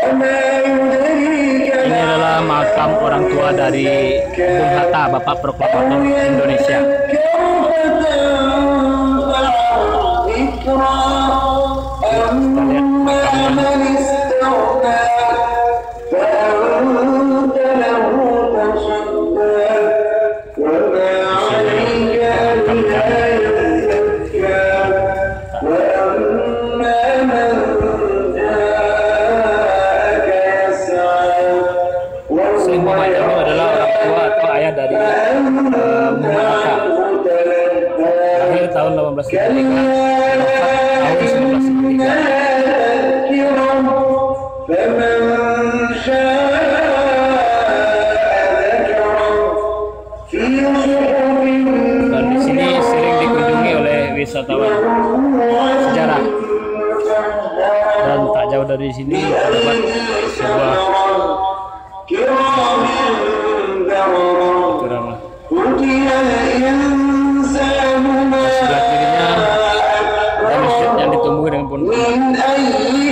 Ini adalah makam orang tua dari Bung Hatta, Bapak Proklamator Indonesia. Kita lihat makamnya. Muhammad ini adalah orang tua atau ayah dari Muhammad Hatta. Lahir tahun 1833, wafat tahun 1993. Dan di sini sering dikunjungi oleh wisatawan sejarah. Dan tak jauh dari sini terdapat sebuah Kurama. Sebelah kirinya ada masjid yang ditumbuhi dengan pohon.